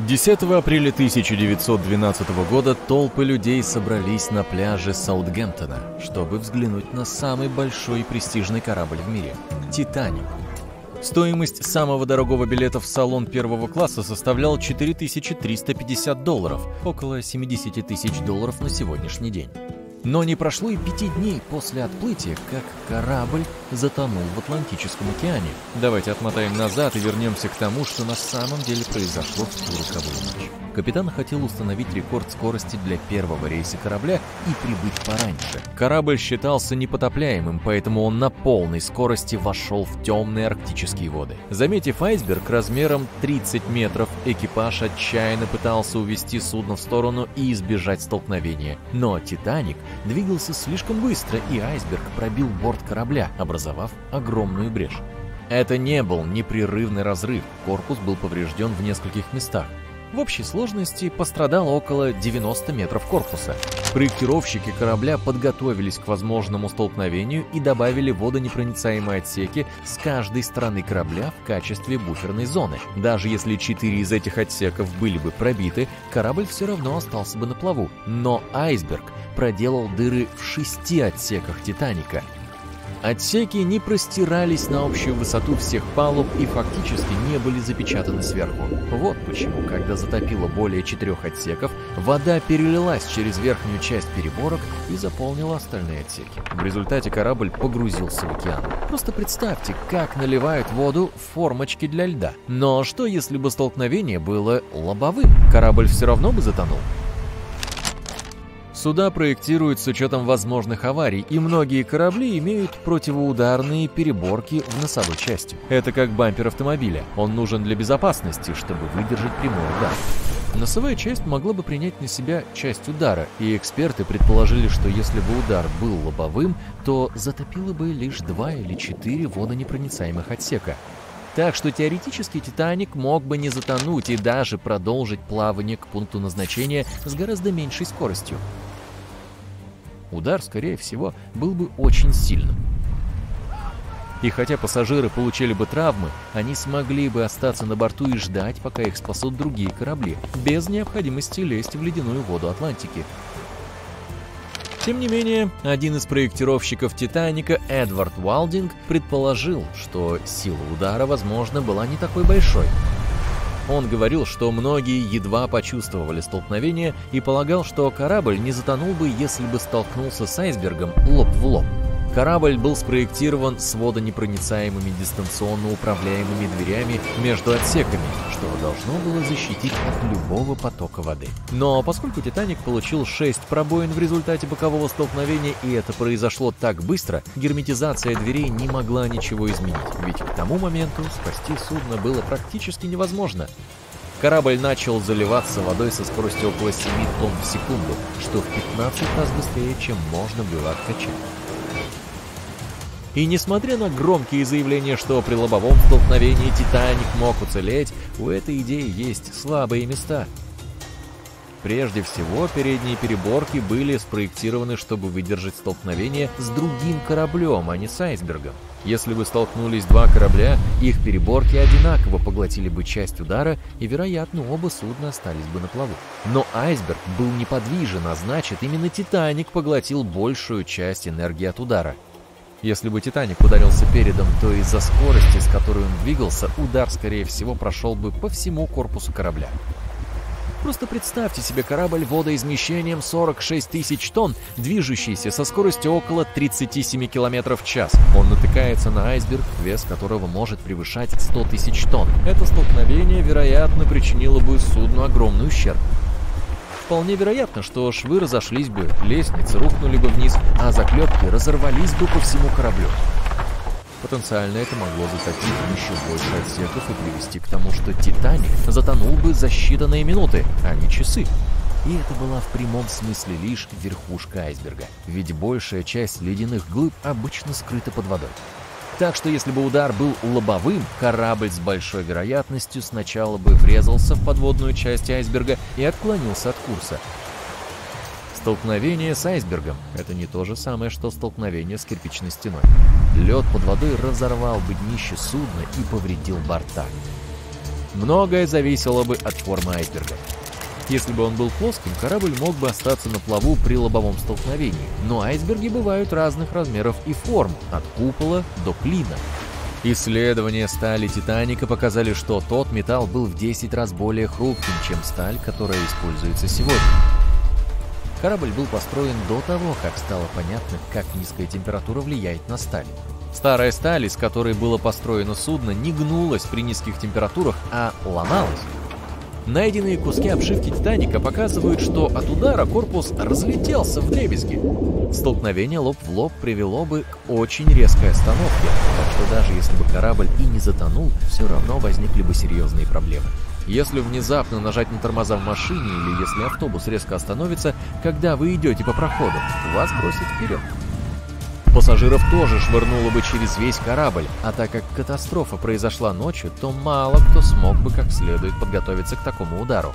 10 апреля 1912 года толпы людей собрались на пляже Саутгемптона, чтобы взглянуть на самый большой и престижный корабль в мире – «Титаник». Стоимость самого дорогого билета в салон первого класса составляла $4350, около $70 тысяч на сегодняшний день. Но не прошло и 5 дней после отплытия, как корабль затонул в Атлантическом океане. Давайте отмотаем назад и вернемся к тому, что на самом деле произошло в ту роковую ночь. Капитан хотел установить рекорд скорости для первого рейса корабля и прибыть пораньше. Корабль считался непотопляемым, поэтому он на полной скорости вошел в темные арктические воды. Заметив айсберг размером 30 метров, экипаж отчаянно пытался увести судно в сторону и избежать столкновения. Но «Титаник» двигался слишком быстро, и айсберг пробил борт корабля, образовав огромную брешь. Это не был непрерывный разрыв, корпус был поврежден в нескольких местах. В общей сложности пострадало около 90 метров корпуса. Проектировщики корабля подготовились к возможному столкновению и добавили водонепроницаемые отсеки с каждой стороны корабля в качестве буферной зоны. Даже если 4 из этих отсеков были бы пробиты, корабль все равно остался бы на плаву. Но айсберг проделал дыры в 6 отсеках «Титаника». Отсеки не простирались на общую высоту всех палуб и фактически не были запечатаны сверху. Вот почему, когда затопило более 4 отсеков, вода перелилась через верхнюю часть переборок и заполнила остальные отсеки. В результате корабль погрузился в океан. Просто представьте, как наливают воду в формочки для льда. Но что, если бы столкновение было лобовым? Корабль все равно бы затонул. Суда проектируют с учетом возможных аварий, и многие корабли имеют противоударные переборки в носовой части. Это как бампер автомобиля. Он нужен для безопасности, чтобы выдержать прямой удар. Носовая часть могла бы принять на себя часть удара, и эксперты предположили, что если бы удар был лобовым, то затопило бы лишь 2 или 4 водонепроницаемых отсека. Так что теоретически «Титаник» мог бы не затонуть и даже продолжить плавание к пункту назначения с гораздо меньшей скоростью. Удар, скорее всего, был бы очень сильным. И хотя пассажиры получили бы травмы, они смогли бы остаться на борту и ждать, пока их спасут другие корабли, без необходимости лезть в ледяную воду Атлантики. Тем не менее, один из проектировщиков «Титаника», Эдвард Уалдинг, предположил, что сила удара, возможно, была не такой большой. Он говорил, что многие едва почувствовали столкновение и полагал, что корабль не затонул бы, если бы столкнулся с айсбергом лоб в лоб. Корабль был спроектирован с водонепроницаемыми дистанционно управляемыми дверями между отсеками, что должно было защитить от любого потока воды. Но поскольку «Титаник» получил 6 пробоин в результате бокового столкновения, и это произошло так быстро, герметизация дверей не могла ничего изменить, ведь к тому моменту спасти судно было практически невозможно. Корабль начал заливаться водой со скоростью около 7 тонн в секунду, что в 15 раз быстрее, чем можно было откачать. И несмотря на громкие заявления, что при лобовом столкновении «Титаник» мог уцелеть, у этой идеи есть слабые места. Прежде всего, передние переборки были спроектированы, чтобы выдержать столкновение с другим кораблем, а не с айсбергом. Если бы столкнулись 2 корабля, их переборки одинаково поглотили бы часть удара, и, вероятно, оба судна остались бы на плаву. Но айсберг был неподвижен, а значит, именно «Титаник» поглотил большую часть энергии от удара. Если бы «Титаник» ударился передом, то из-за скорости, с которой он двигался, удар, скорее всего, прошел бы по всему корпусу корабля. Просто представьте себе корабль водоизмещением 46 тысяч тонн, движущийся со скоростью около 37 км в час. Он натыкается на айсберг, вес которого может превышать 100 тысяч тонн. Это столкновение, вероятно, причинило бы судну огромный ущерб. Вполне вероятно, что швы разошлись бы, лестницы рухнули бы вниз, а заклепки разорвались бы по всему кораблю. Потенциально это могло затопить еще больше отсеков и привести к тому, что «Титаник» затонул бы за считанные минуты, а не часы. И это была в прямом смысле лишь верхушка айсберга, ведь большая часть ледяных глыб обычно скрыта под водой. Так что если бы удар был лобовым, корабль с большой вероятностью сначала бы врезался в подводную часть айсберга и отклонился от курса. Столкновение с айсбергом – это не то же самое, что столкновение с кирпичной стеной. Лед под водой разорвал бы днище судна и повредил борта. Многое зависело бы от формы айсберга. Если бы он был плоским, корабль мог бы остаться на плаву при лобовом столкновении, но айсберги бывают разных размеров и форм, от купола до клина. Исследования стали «Титаника» показали, что тот металл был в 10 раз более хрупким, чем сталь, которая используется сегодня. Корабль был построен до того, как стало понятно, как низкая температура влияет на сталь. Старая сталь, из которой было построено судно, не гнулась при низких температурах, а ломалась. Найденные куски обшивки «Титаника» показывают, что от удара корпус разлетелся вдребезги. Столкновение лоб в лоб привело бы к очень резкой остановке, так что даже если бы корабль и не затонул, все равно возникли бы серьезные проблемы. Если внезапно нажать на тормоза в машине или если автобус резко остановится, когда вы идете по проходу, вас бросит вперед. Пассажиров тоже швырнуло бы через весь корабль, а так как катастрофа произошла ночью, то мало кто смог бы как следует подготовиться к такому удару.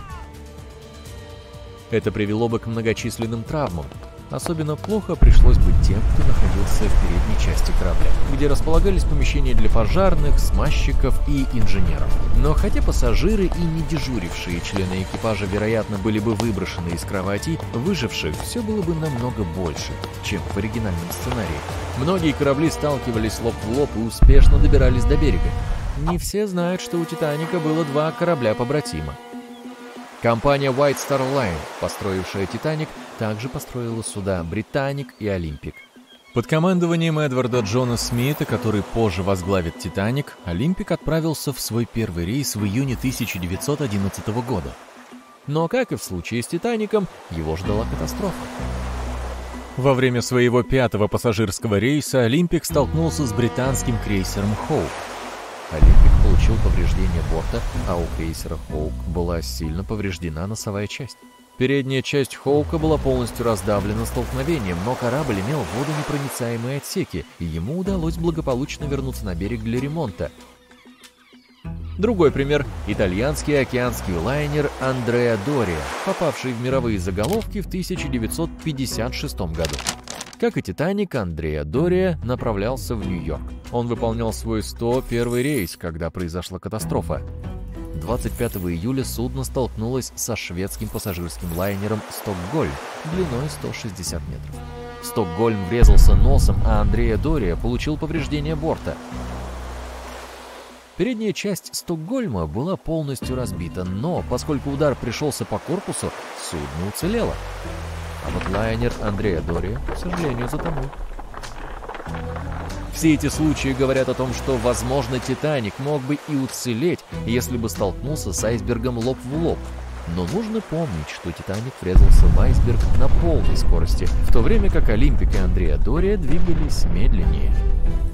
Это привело бы к многочисленным травмам. Особенно плохо пришлось бы тем, кто находился в передней части корабля, где располагались помещения для пожарных, смазчиков и инженеров. Но хотя пассажиры и не дежурившие члены экипажа, вероятно, были бы выброшены из кроватей, выживших все было бы намного больше, чем в оригинальном сценарии. Многие корабли сталкивались лоб в лоб и успешно добирались до берега. Не все знают, что у «Титаника» было 2 корабля-побратима. Компания White Star Line, построившая «Титаник», также построила суда «Британик» и «Олимпик». Под командованием Эдварда Джона Смита, который позже возглавит «Титаник», «Олимпик» отправился в свой первый рейс в июне 1911 года. Но, как и в случае с «Титаником», его ждала катастрофа. Во время своего 5-го пассажирского рейса «Олимпик» столкнулся с британским крейсером «Хоук». «Олимпик» получил повреждение борта, а у крейсера «Хоук» была сильно повреждена носовая часть. Передняя часть «Хоука» была полностью раздавлена столкновением, но корабль имел водонепроницаемые отсеки, и ему удалось благополучно вернуться на берег для ремонта. Другой пример – итальянский океанский лайнер «Андреа Дория», попавший в мировые заголовки в 1956 году. Как и «Титаник», Андреа Дория направлялся в Нью-Йорк. Он выполнял свой 101-й рейс, когда произошла катастрофа. 25 июля судно столкнулось со шведским пассажирским лайнером «Стокгольм» длиной 160 метров. «Стокгольм» врезался носом, а Андреа Дория получил повреждение борта. Передняя часть «Стокгольма» была полностью разбита, но поскольку удар пришелся по корпусу, судно уцелело. А вот лайнер Андреа Дория, к сожалению, затонул. Все эти случаи говорят о том, что, возможно, «Титаник» мог бы и уцелеть, если бы столкнулся с айсбергом лоб в лоб. Но нужно помнить, что «Титаник» врезался в айсберг на полной скорости, в то время как «Олимпик» и Андреа Дория двигались медленнее.